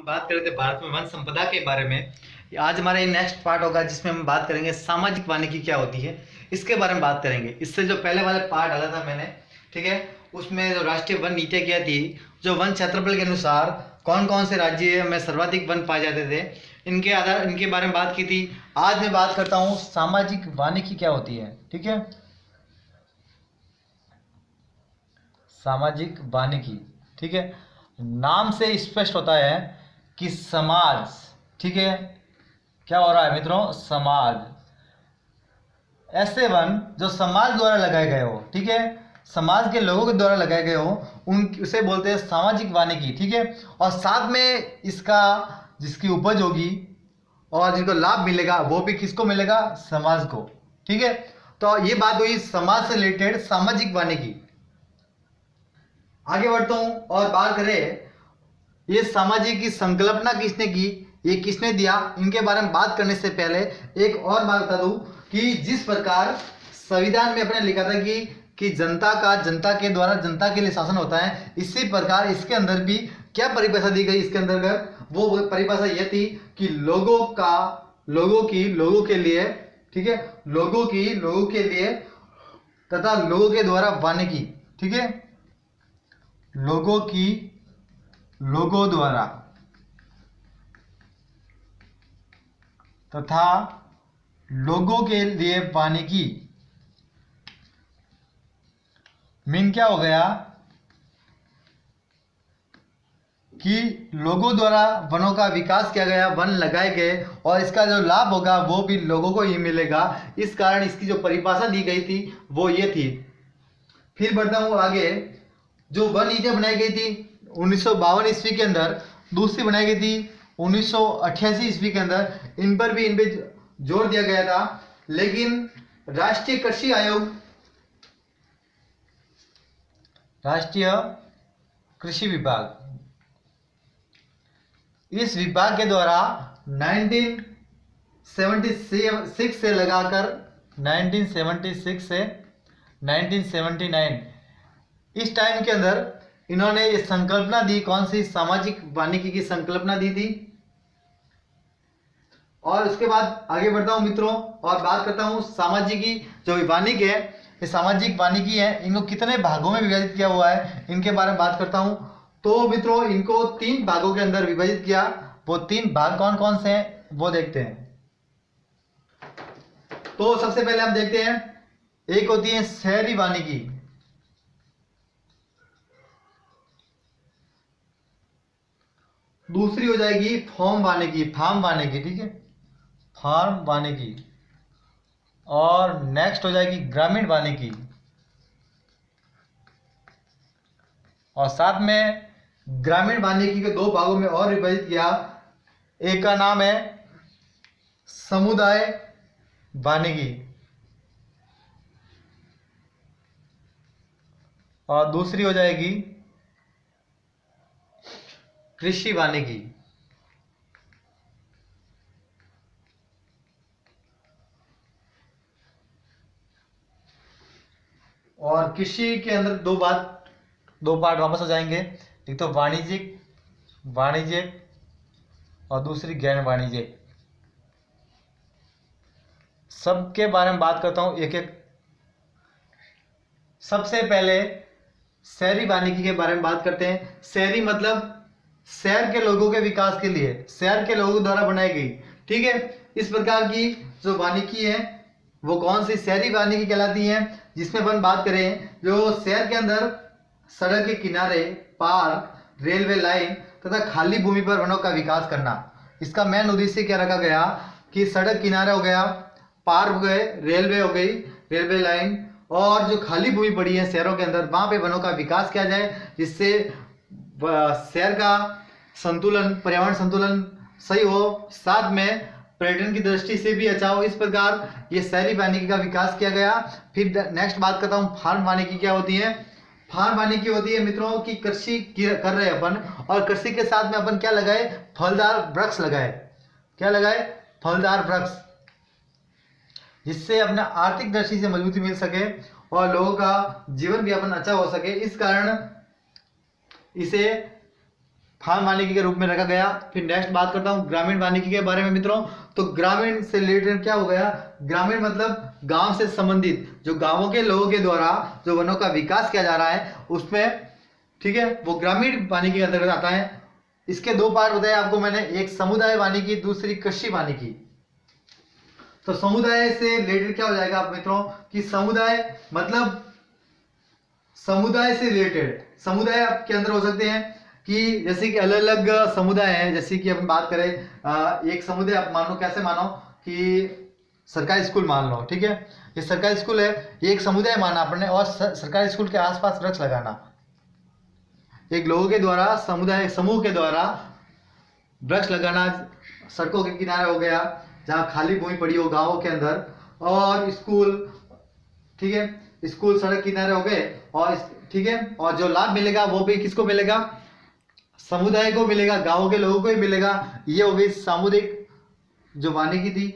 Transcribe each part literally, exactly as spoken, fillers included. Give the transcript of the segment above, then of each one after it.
बात कर रहे थे भारत में वन संपदा के बारे में। आज हमारा ये नेक्स्ट पार्ट होगा जिसमें हम बात करेंगे सामाजिक वानिकी क्या होती है, इसके बारे में बात करेंगे। इससे जो पहले वाले पार्ट डाला था मैंने, ठीक है, उसमें जो राष्ट्रीय वन नीतियाँ क्या थी, जो वन क्षेत्रफल के अनुसार कौन कौन से राज्य में सर्वाधिक वन पाए जाते थे, इनके आधार इनके बारे में बात की थी। आज मैं बात करता हूँ सामाजिक वानिकी क्या होती है। ठीक है, सामाजिक वानिकी, ठीक है, नाम से स्पष्ट होता है कि समाज, ठीक है, क्या हो रहा है मित्रों, समाज, ऐसे वन जो समाज द्वारा लगाए गए हो, ठीक है, समाज के लोगों के द्वारा लगाए गए हो, उन उसे बोलते हैं सामाजिक वानिकी। ठीक है, और साथ में इसका जिसकी उपज होगी और जिनको लाभ मिलेगा वो भी किसको मिलेगा, समाज को। ठीक है, तो ये बात हुई समाज से रिलेटेड सामाजिक वानिकी। आगे बढ़ता हूं और बात करें ये सामाजिक की संकल्पना किसने की, ये किसने दिया, इनके बारे में बात करने से पहले एक और बात बता दूं कि जिस प्रकार संविधान में अपने लिखा था कि कि जनता का जनता के द्वारा जनता के लिए शासन होता है, इसी प्रकार इसके अंदर भी क्या परिभाषा दी गई इसके अंतर्गत, वो परिभाषा यह थी कि लोगों का लोगों की लोगों के लिए, ठीक है, लोगों की लोगों के लिए तथा लोगों के द्वारा वानिकी, ठीक है, लोगों की लोगों द्वारा तथा लोगों के लिए वानिकी। मीन क्या हो गया कि लोगों द्वारा वनों का विकास किया गया, वन लगाए गए और इसका जो लाभ होगा वो भी लोगों को ही मिलेगा। इस कारण इसकी जो परिभाषा दी गई थी वो ये थी। फिर बढ़ता हूं आगे, जो वन नीतियां बनाई गई थी उन्नीस सौ बावन ईस्वी के अंदर, दूसरी बनाई गई थी उन्नीस सौ अट्ठासी ईस्वी के अंदर, इन पर भी इन पे जोर दिया गया था। लेकिन राष्ट्रीय कृषि आयोग, राष्ट्रीय कृषि विभाग, इस विभाग के द्वारा उन्नीस सौ छिहत्तर से लगाकर उन्नीस सौ छिहत्तर से उन्नीस सौ उन्यासी इस टाइम के अंदर इन्होंने ये संकल्पना दी, कौन सी, सामाजिक वानिकी की संकल्पना दी थी। और उसके बाद आगे बढ़ता हूं मित्रों और बात करता हूं सामाजिकी जो वानिकी है, ये सामाजिक वानिकी है, इनको कितने भागों में विभाजित किया हुआ है इनके बारे में बात करता हूं। तो मित्रों इनको तीन भागों के अंदर विभाजित किया। वो तीन भाग कौन कौन से हैं वो देखते हैं। तो सबसे पहले हम देखते हैं, एक होती है शहरी वानिकी, दूसरी हो जाएगी फार्म वानिकी, फार्म वानिकी, ठीक है, फार्म वानिकी, और नेक्स्ट हो जाएगी ग्रामीण वानिकी, और साथ में ग्रामीण वानिकी के दो भागों में और विभाजित किया। एक का नाम है समुदाय वानिकी और दूसरी हो जाएगी कृषि वानिकी। और कृषि के अंदर दो बात दो पार्ट वापस आ जाएंगे, एक तो वाणिज्यिक वाणिज्यिक और दूसरी गैर वाणिज्यिक। सबके बारे में बात करता हूं एक एक। सबसे पहले शहरी वानिकी के बारे में बात करते हैं। शहरी मतलब शहर के लोगों के विकास के लिए, शहर के लोगों द्वारा बनाई गई, ठीक है, इस प्रकार की जो वानिकी है वो कौन सी, शहरी वानिकी कहलाती है। जिसमें अपन बात करें जो शहर के अंदर सड़क के किनारे, पार्क, रेलवे लाइन तथा खाली भूमि पर वनों का विकास करना। इसका मेन उद्देश्य क्या रखा गया कि सड़क किनारा हो गया, पार्क हो गए, रेलवे हो गई, रेलवे लाइन, और जो खाली भूमि पड़ी है शहरों के अंदर वहां पे वनों का विकास किया जाए, जिससे शहर का संतुलन, पर्यावरण संतुलन सही हो, साथ में पर्यटन की दृष्टि से भी अच्छा हो। इस प्रकार ये शहरी वानिकी का विकास किया गया। फिर नेक्स्ट बात करता हूँ फार्म वानिकी क्या होती है। फार्म वानिकी होती है मित्रों की कृषि कर रहे हैं अपन, और कृषि के साथ में अपन क्या लगाए, फलदार वृक्ष लगाए। क्या लगाए, फलदार वृक्ष, जिससे अपना आर्थिक दृष्टि से मजबूती मिल सके और लोगों का जीवन भी अपन अच्छा हो सके। इस कारण इसे खान वानिकी के रूप में रखा गया। फिर नेक्स्ट बात करता हूँ ग्रामीण वानिकी के बारे में मित्रों। तो ग्रामीण से रिलेटेड क्या हो गया, ग्रामीण मतलब गांव से संबंधित, जो गांवों के लोगों के द्वारा जो वनों का विकास किया जा रहा है उसमें, ठीक है, वो ग्रामीण वानिकी के अंतर्गत आता है। इसके दो पार्ट बताए आपको मैंने, एक समुदाय वानिकी, दूसरी कृषि वानिकी। तो समुदाय से रिलेटेड क्या हो जाएगा आप मित्रों कि समुदाय मतलब समुदाय से रिलेटेड, समुदाय आपके अंदर हो सकते हैं कि जैसे कि अलग अलग समुदाय हैं। जैसे कि अपन बात करें एक समुदाय आप मानो, कैसे मानो कि सरकारी स्कूल मान लो, ठीक है, ये सरकारी स्कूल है, एक समुदाय माना आपने, और सरकारी स्कूल के आसपास वृक्ष लगाना, एक लोगों के द्वारा, समुदाय समूह के द्वारा वृक्ष लगाना, सड़कों के किनारे हो गया, जहाँ खाली भूमि पड़ी हो गांवों के अंदर, और स्कूल, ठीक है, स्कूल सड़क किनारे हो गए, और ठीक है, और जो लाभ मिलेगा वो भी किसको मिलेगा, समुदाय को मिलेगा, गांवों के लोगों को ही मिलेगा। ये हो गई सामुदायिक जो वानिकी थी।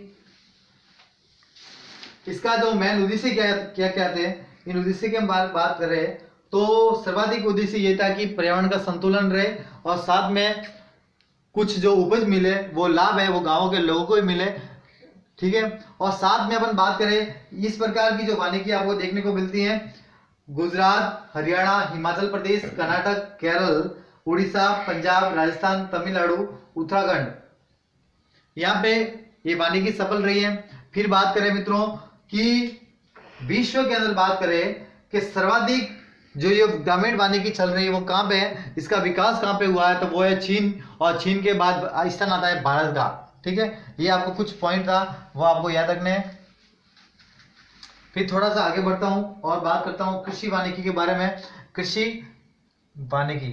इसका जो मेन उद्देश्य क्या क्या क्या थे, इन उद्देश्य की हम बात बात कर रहे हैं तो सर्वाधिक उद्देश्य ये था कि पर्यावरण का संतुलन रहे, और साथ में कुछ जो उपज मिले, वो लाभ है वो गांवों के लोगों को ही मिले, ठीक है। और साथ में अपन बात करें इस प्रकार की जो वानिकी आपको देखने को मिलती है गुजरात, हरियाणा, हिमाचल प्रदेश, कर्नाटक, केरल, उड़ीसा, पंजाब, राजस्थान, तमिलनाडु, उत्तराखंड, यहाँ पे ये वानिकी सफल रही है। फिर बात करें मित्रों कि विश्व के अंदर बात करें कि सर्वाधिक जो ये ग्रामीण वानिकी चल रही है वो कहाँ पे है, इसका विकास कहाँ पे हुआ है, तो वो है चीन, और चीन के बाद स्थान आता है भारत का, ठीक है। ये आपको कुछ पॉइंट था वो आपको याद रखने हैं। फिर थोड़ा सा आगे बढ़ता हूँ और बात करता हूँ कृषि वानिकी के बारे में। कृषि वानिकी,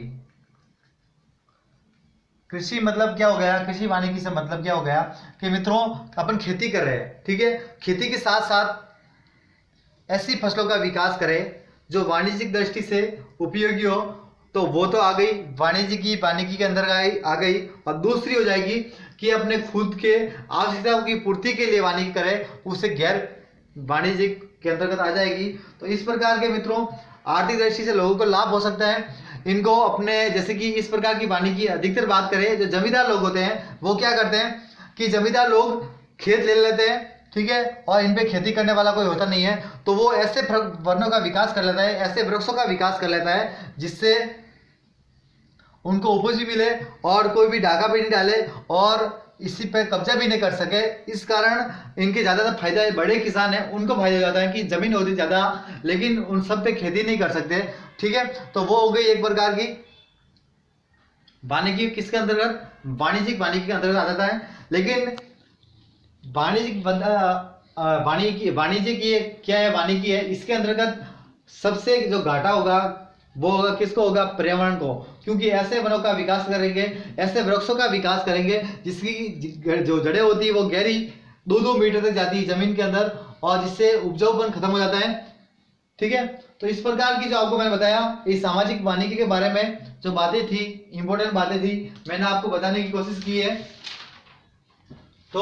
कृषि मतलब क्या हो गया, कृषि वानिकी से मतलब क्या हो गया कि मित्रों अपन खेती कर रहे हैं, ठीक है, खेती के साथ साथ ऐसी फसलों का विकास करें जो वाणिज्यिक दृष्टि से उपयोगी हो, तो वो तो आ गई वाणिज्य की वानिकी के अंदर आ गई। और दूसरी हो जाएगी कि अपने खुद के आवश्यकताओं की पूर्ति के लिए वानिकी करें, उसे गैर वाणिज्यिक के अंतर्गत आ जाएगी। तो इस प्रकार के मित्रों आर्थिक दृष्टि से लोगों को लाभ हो सकता है इनको अपने, जैसे कि इस प्रकार की वानिकी अधिकतर बात करें जो जमींदार लोग होते हैं वो क्या करते हैं कि जमींदार लोग खेत ले लेते हैं, ठीक है, और इन पे खेती करने वाला कोई होता नहीं है, तो वो ऐसे वनों का विकास कर लेता है, ऐसे वृक्षों का विकास कर लेता है जिससे उनको उपज भी मिले और कोई भी डाका भी नहीं डाले और इसी पे कब्जा भी नहीं कर सके। इस कारण इनके ज्यादातर फायदा है, बड़े किसान हैं उनको फायदा हो जाता है कि जमीन होती ज्यादा, लेकिन उन सब पे खेती नहीं कर सकते, ठीक है। तो वो हो गई एक प्रकार की वानिकी, किसके अंतर्गत, वाणिज्यिक वानिकी के अंतर्गत आ जाता है। लेकिन वाणिज्यिक वानिकी वाणिज्यिक ये क्या है, वानिकी है, इसके अंतर्गत सबसे जो घाटा होगा वो होगा किसको, होगा पर्यावरण को, क्योंकि ऐसे वनों का विकास करेंगे, ऐसे वृक्षों का विकास करेंगे जिसकी जो जड़ें होती है वो गहरी दो दो मीटर तक जाती है जमीन के अंदर, और जिससे उपजाऊपन खत्म हो जाता है, ठीक है। तो इस प्रकार की जो आपको मैंने बताया इस सामाजिक वानिकी के बारे में जो बातें थी, इंपॉर्टेंट बातें थी, मैंने आपको बताने की कोशिश की है। तो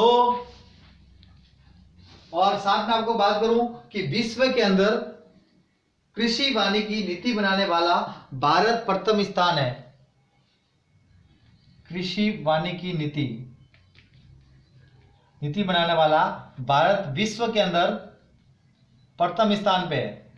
और साथ में आपको बात करूं कि विश्व के अंदर कृषि वानिकी नीति बनाने वाला भारत प्रथम स्थान है। कृषि वानिकी नीति नीति बनाने वाला भारत विश्व के अंदर प्रथम स्थान पे है।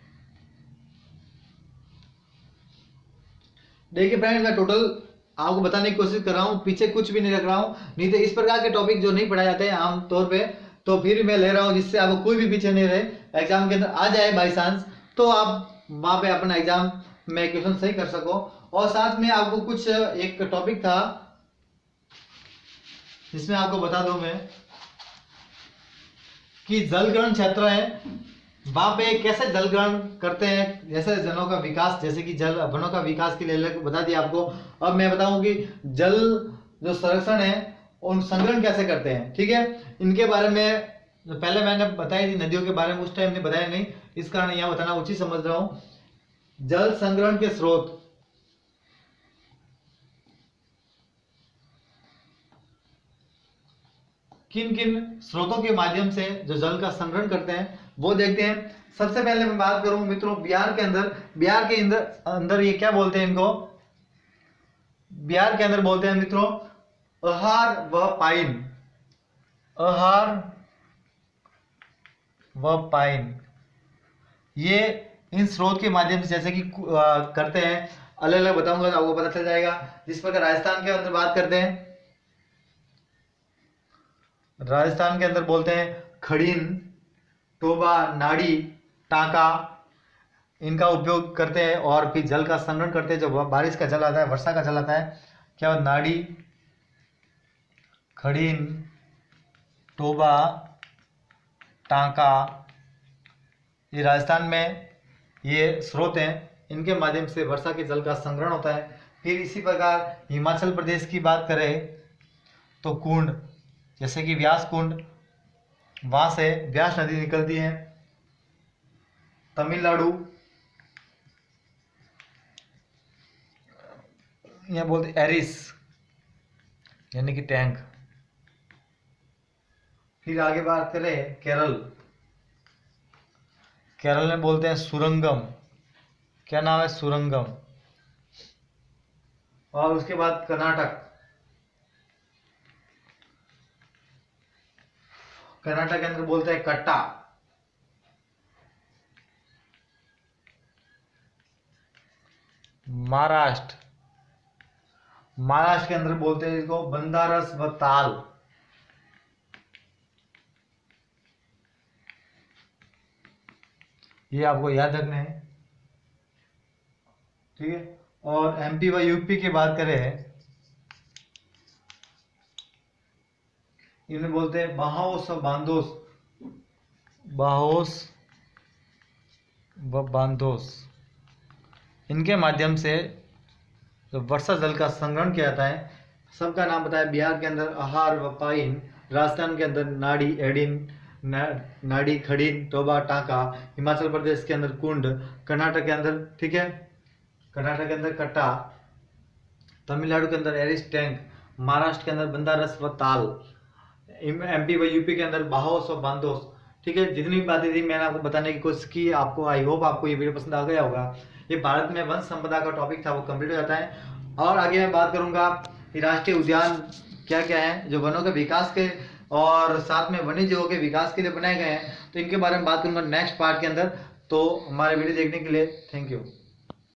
देखिए फ्रेंड्स मैं टोटल आपको बताने की कोशिश कर रहा हूं, पीछे कुछ भी नहीं रख रहा हूं, नहीं तो इस प्रकार के टॉपिक जो नहीं पढ़ाए जाते हैं आमतौर पे तो फिर मैं ले रहा हूं जिससे आपको कोई भी पीछे नहीं रहे, एग्जाम के अंदर आ जाए बाई चांस तो आप वहां पे अपना एग्जाम में क्वेश्चन सही कर सको। और साथ में आपको कुछ एक टॉपिक था जिसमें आपको बता दूं मैं कि जल ग्रहण क्षेत्र है, वहां पे कैसे जल ग्रहण करते हैं, जैसे जलों का विकास, जैसे कि जल वनों का विकास के लिए बता दिया आपको। अब मैं बताऊं कि जल जो संरक्षण है उन संग्रहण कैसे करते हैं, ठीक है। इनके बारे में जो पहले मैंने बताई थी नदियों के बारे में, उस टाइम ने बताया नहीं, इस कारण यहाँ बताना उचित समझ रहा हूं। जल संग्रहण के स्रोत, किन किन स्रोतों के माध्यम से जो जल का संग्रहण करते हैं वो देखते हैं। सबसे पहले मैं बात करूं मित्रों बिहार के अंदर, बिहार के अंदर अंदर ये क्या बोलते हैं इनको, बिहार के अंदर बोलते हैं मित्रों अहार व पाइन, अहार व पाइन। ये इन स्रोत के माध्यम से जैसे कि आ, करते हैं, अलग अलग बताऊंगा तो आपको पता चल जाएगा। जिस प्रकार राजस्थान के अंदर बात करते हैं, राजस्थान के अंदर बोलते हैं खड़ीन, टोबा, नाड़ी, टांका, इनका उपयोग करते हैं। और फिर जल का संग्रहण करते हैं, जब बारिश का जल आता है, वर्षा का जल आता है, क्या हो, नाड़ी, खड़ीन, टोबा, टांका, ये राजस्थान में ये स्रोत हैं, इनके माध्यम से वर्षा के जल का संग्रहण होता है। फिर इसी प्रकार हिमाचल प्रदेश की बात करें तो कुंड, जैसे कि व्यास कुंड, वहां से व्यास नदी निकलती है। तमिलनाडु, यहाँ बोलते एरिस यानी कि टैंक। फिर आगे बात करें केरल, केरल में बोलते हैं सुरंगम, क्या नाम है, सुरंगम। और उसके बाद कर्नाटक, कर्नाटक के अंदर बोलते हैं कट्टा। महाराष्ट्र, महाराष्ट्र के अंदर बोलते हैं इसको बंदारस व ताल। ये आपको याद रखना है, ठीक है। और एमपी व यूपी की बात करें, इन्हें बोलते हैं बाहोस व बांदोस, बाहोस व बांदोस। इनके माध्यम से जो वर्षा जल का संग्रहण किया जाता है, सबका नाम बताया। बिहार के अंदर अहार व पाइन, राजस्थान के अंदर नाड़ी, एडिन, ना, नाड़ी, खड़ीन, टोबा, टांका, हिमाचल प्रदेश के अंदर कुंड, कर्नाटक के अंदर, ठीक है, कर्नाटक के अंदर कट्टा, तमिलनाडु के अंदर एरिस टैंक, महाराष्ट्र के अंदर बंदारस व ताल, एमपी व यूपी के अंदर बाहोस व बांदोस। ठीक है, जितनी भी बातें थी मैंने आपको बताने की कोशिश की। आपको आई होप आपको ये वीडियो पसंद आ गया होगा। ये भारत में वन संपदा का टॉपिक था, वो कंप्लीट हो जाता है। और आगे मैं बात करूंगा कि राष्ट्रीय उद्यान क्या क्या है जो वनों के विकास के और साथ में वन्य जीवों के विकास के लिए बनाए गए हैं, तो इनके बारे में बात करूंगा नेक्स्ट पार्ट के अंदर। तो हमारे वीडियो देखने के लिए थैंक यू।